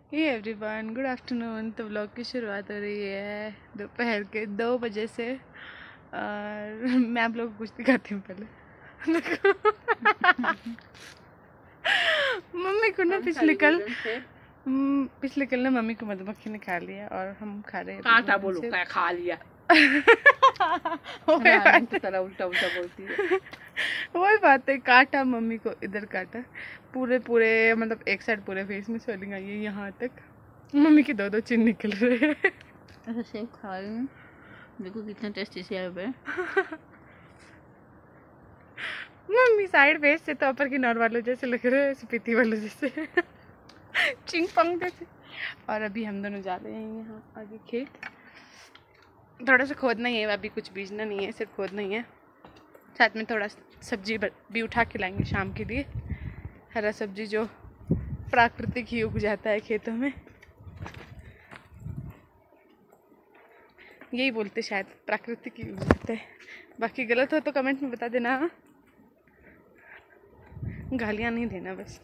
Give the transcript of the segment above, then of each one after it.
हे everyone, good afternoon. तो vlog की शुरुआत हो रही है दोपहर के 2 बजे से। और मैं आप लोगों को कुछ दिखाती हूँ पहले। मम्मी को ना पिछले कल ना मम्मी को मधुमक्खी ने खा लिया और हम खा रहे हैं। कांटा बोलो क्या खा लिया। तरह उल्टा उल्टा बोलती है। वही बात है, काटा मम्मी को, इधर काटा पूरे मतलब एक साइड पूरे फेस में स्वेलिंग आई है यहाँ तक। मम्मी के 2-2 चिन्ह निकल रहे हैं। ऐसा सेब खा रही हूँ, देखो कितना टेस्टी सेब है। मम्मी साइड फेस से तो अपर की नॉर वालों जैसे लग रहे हैं, स्पीति वालों जैसे। चिंग पंग जैसे। और अभी हम दोनों जा रहे हैं यहाँ आगे खेत। थोड़ा सा खोदना ही है, अभी कुछ बीजना नहीं है, सिर्फ खोदना ही है। साथ में थोड़ा सब्जी भी उठा के लाएंगे शाम के लिए। हरा सब्जी जो प्राकृतिक ही उग जाता है खेतों में, यही बोलते शायद, प्राकृतिक ही उग जाता है। बाकी गलत हो तो कमेंट में बता देना, गालियाँ नहीं देना बस।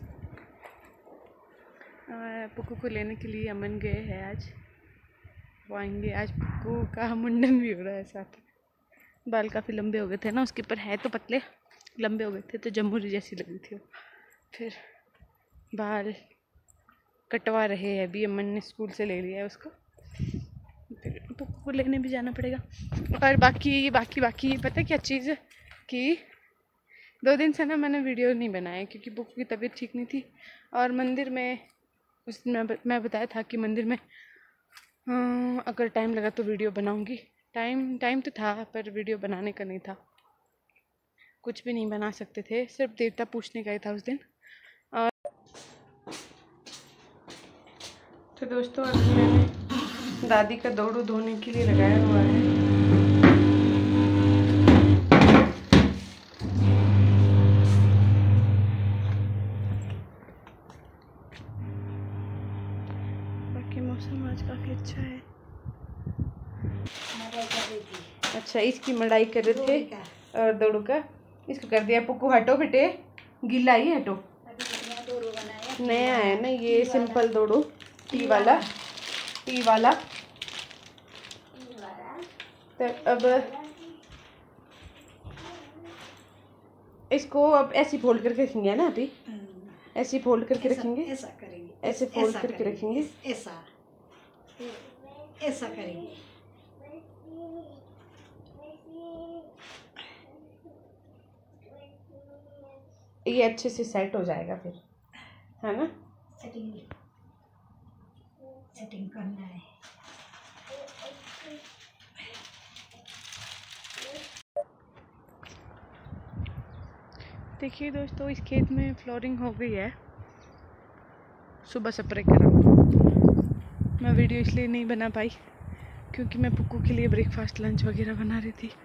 पुक्कू को लेने के लिए अमन गए हैं आज, वो आएंगे आज। पुक्कू का मुंडन भी हो रहा है साथ। बाल काफ़ी लंबे हो गए थे ना उसके, पर है तो पतले, लंबे हो गए थे तो जमुरी जैसी लगी थी वो। फिर बाल कटवा रहे हैं अभी, अमन ने स्कूल से ले लिया है उसको। फिर पुक्कू को लेने भी जाना पड़ेगा। और बाकी पता है क्या चीज़ है कि 2 दिन से ना मैंने वीडियो नहीं बनाया क्योंकि पुक्कू की तबीयत ठीक नहीं थी। और मंदिर में उस दिन मैं बताया था कि मंदिर में अगर टाइम लगा तो वीडियो बनाऊंगी। टाइम तो था पर वीडियो बनाने का नहीं था, कुछ भी नहीं बना सकते थे, सिर्फ देवता पूछने का ही था उस दिन। और तो दोस्तों अभी मैंने दादी का दौड़ू धोने के लिए लगाया हुआ है। बाकी मौसम आज काफ़ी अच्छा है। अच्छा, इसकी मड़ाई कर रहे थे और दौड़ू का इसको कर दिया। पुक्कू हटो बेटे, गीला ही हटो। नया है ना ये सिंपल दौड़ू, टी वाला। तो अब इसको अब ऐसे फोल्ड करके रखेंगे ना, अभी ऐसे फोल्ड करके रखेंगे, ऐसा करेंगे, ऐसे फोल्ड करके रखेंगे, ऐसा करेंगे। ये अच्छे से सेट हो जाएगा फिर, है ना। सेटिंग करना है। देखिए दोस्तों, इस खेत में फ्लोरिंग हो गई है, सुबह स्प्रे करा। मैं वीडियो इसलिए नहीं बना पाई क्योंकि मैं पुक्कू के लिए ब्रेकफास्ट लंच वगैरह बना रही थी।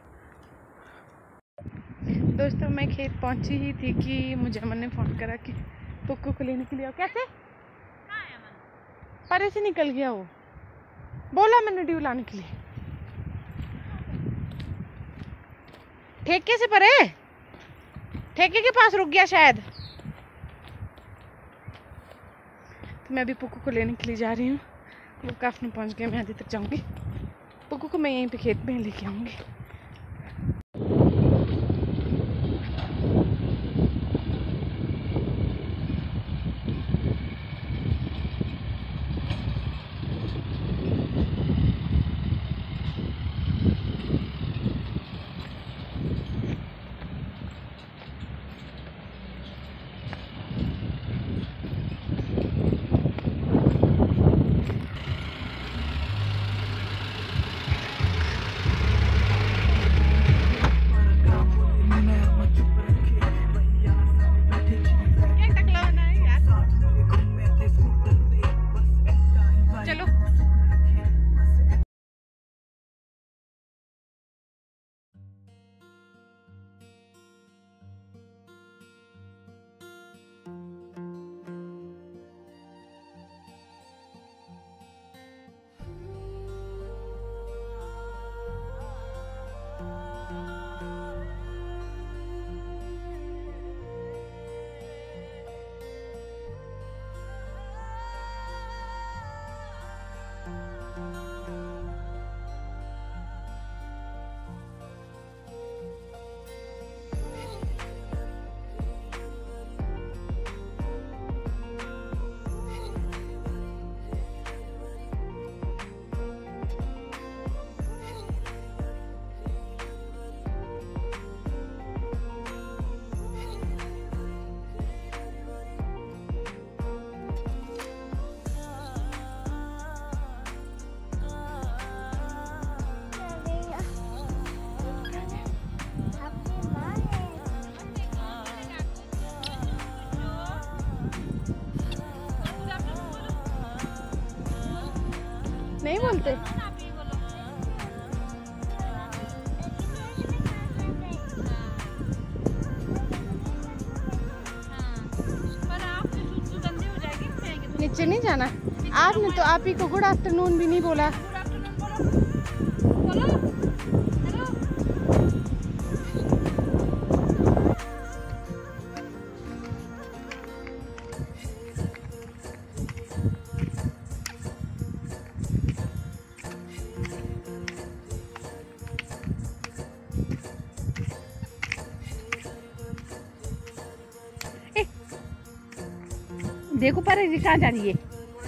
दोस्तों मैं खेत पहुंची ही थी कि मुझे अमन ने फ़ोन करा कि पुक्कू को लेने के लिए आओ। कैसे परे से निकल गया वो, बोला मैंने ड्यू लाने के लिए। ठेके से परे, ठेके के पास रुक गया शायद। तो मैं अभी पुक्कू को लेने के लिए जा रही हूँ। वो काफ़ी में पहुँच गया, मैं आधे तक जाऊँगी। पुक्कू को मैं यहीं पे खेत में लेके आऊँगी। नहीं बोलते। नीचे नहीं जाना। आपने तो आप ही को गुड आफ्टरनून भी नहीं बोला। देखो पर ये कहाँ जा रही है।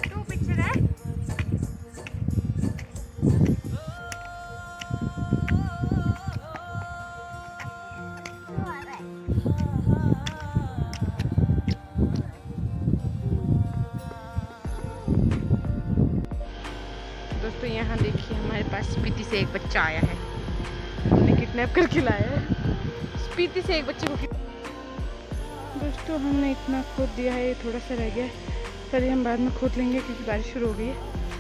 दोस्तों यहाँ देखिए हमारे पास स्पीति से एक बच्चा आया है। हमने किडनैप करके लाया है स्पीति से एक बच्चे को। दोस्तों हमने इतना खोद दिया है, ये थोड़ा सा रह गया है, पर ये हम बाद में खोद लेंगे क्योंकि बारिश शुरू हो गई है।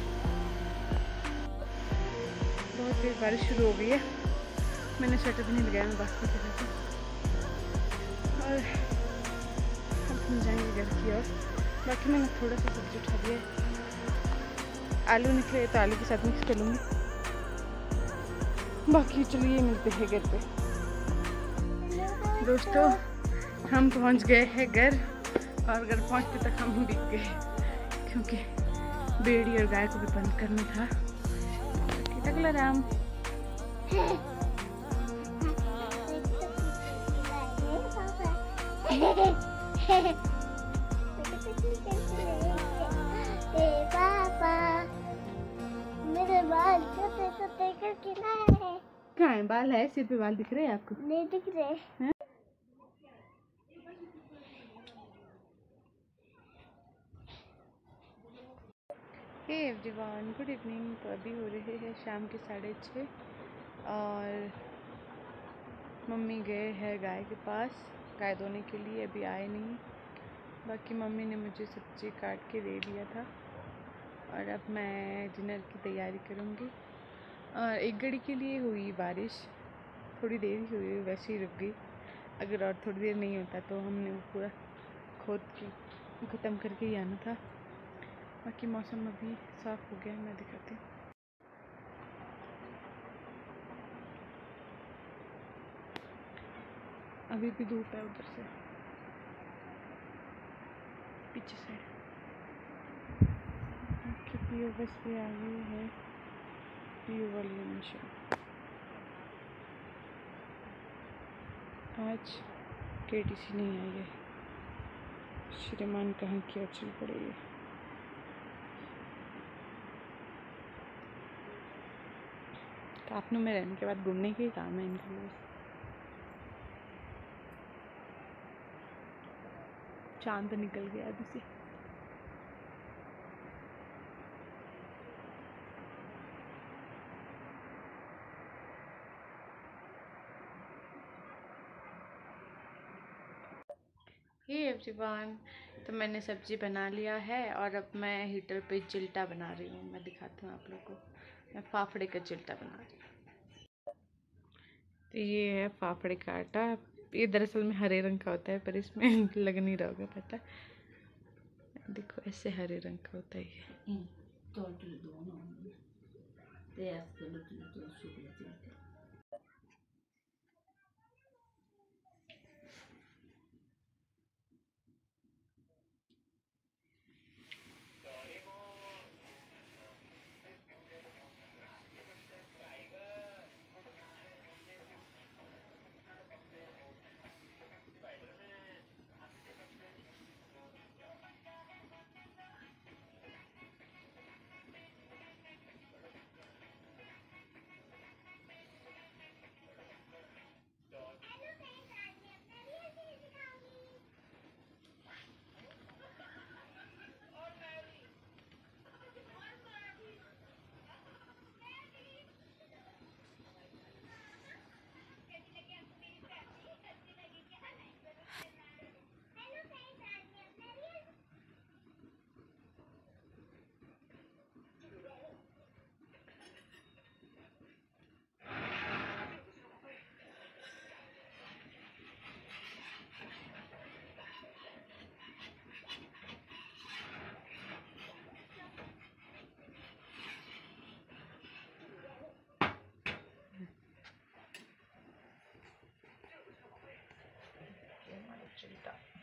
बहुत तेज बारिश शुरू हो गई है। मैंने स्वेटर भी नहीं लगाया, मैं बास्केट में रखी और अब हम जाएंगे घर की ओर। बाकी मैंने थोड़ा सा सब्जी उठा दिया है। आलू निकले तो आलू के साथ मिक्स कर लूँगी। बाकी चलिए मिलते हैं घर पे। दोस्तों हम पहुंच गए हैं घर और घर पहुंचते तक हम बिक गए क्योंकि बेड़ी और गाय को भी बंद करना था। अगला राम मेरे बाल छोटे छोटे करके लाए। कहाँ है? बाल है, सिर पे बाल दिख रहे हैं आपको? नहीं दिख रहे। Hey everyone, good evening. तो अभी हो रहे हैं शाम के 6:30 और मम्मी गए हैं गाय के पास गाय धोने के लिए, अभी आए नहीं। बाकी मम्मी ने मुझे सब्जी काट के दे दिया था और अब मैं डिनर की तैयारी करूँगी। और एक घड़ी के लिए हुई बारिश, थोड़ी देर ही हुई, वैसे ही रुक गई। अगर और थोड़ी देर नहीं होता तो हमने वो पूरा खोद के ख़त्म करके ही आना था। बाकी मौसम अभी साफ़ हो गया है, मैं दिखाती हूँ। अभी भी धूप है उधर से पीछे साइड। पीओ बस भी आ गई है, पीओ वाली मशीन। आज केटीसी नहीं आई है, श्रीमान कहाँ की चल पड़ी है। काफनों में रहने के बाद घूमने के ही काम है इनके लिए। चांद निकल गया अभी से। हे एवरीवन, तो मैंने सब्जी बना लिया है और अब मैं हीटर पे चिल्टा बना रही हूँ। मैं दिखाती हूँ आप लोग को। मैं फाफड़े का चिल्टा बना रही हूँ। तो ये है फाफड़े का आटा। ये दरअसल में हरे रंग का होता है, पर इसमें लग नहीं रहा होगा पता। देखो ऐसे हरे रंग का होता है ये। चिंता।